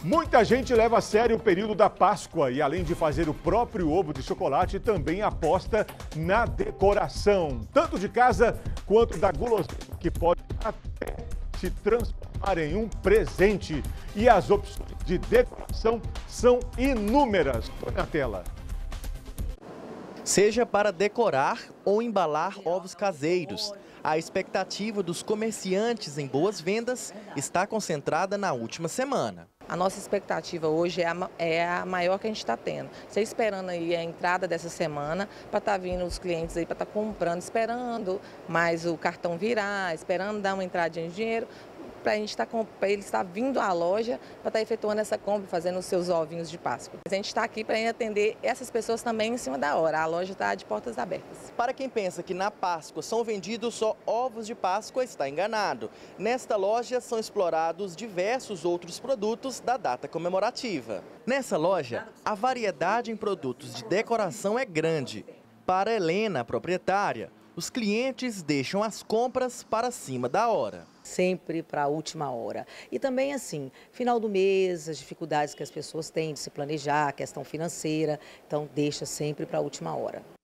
Muita gente leva a sério o período da Páscoa e, além de fazer o próprio ovo de chocolate, também aposta na decoração, tanto de casa quanto da guloseima, que pode até se transformar em um presente. E as opções de decoração são inúmeras. Põe na tela. Seja para decorar ou embalar ovos caseiros, a expectativa dos comerciantes em boas vendas está concentrada na última semana. A nossa expectativa hoje é a maior que a gente está tendo. Você esperando aí a entrada dessa semana para estar vindo os clientes aí para estar comprando, esperando mais o cartão virar, esperando dar uma entradinha de dinheiro, para ele estar vindo à loja para estar efetuando essa compra, fazendo os seus ovinhos de Páscoa. A gente está aqui para atender essas pessoas também em cima da hora. A loja está de portas abertas. Para quem pensa que na Páscoa são vendidos só ovos de Páscoa, está enganado. Nesta loja são explorados diversos outros produtos da data comemorativa. Nessa loja, a variedade em produtos de decoração é grande. Para Helena, a proprietária, os clientes deixam as compras para cima da hora. Sempre para a última hora. E também, assim, final do mês, as dificuldades que as pessoas têm de se planejar, a questão financeira, então deixa sempre para a última hora.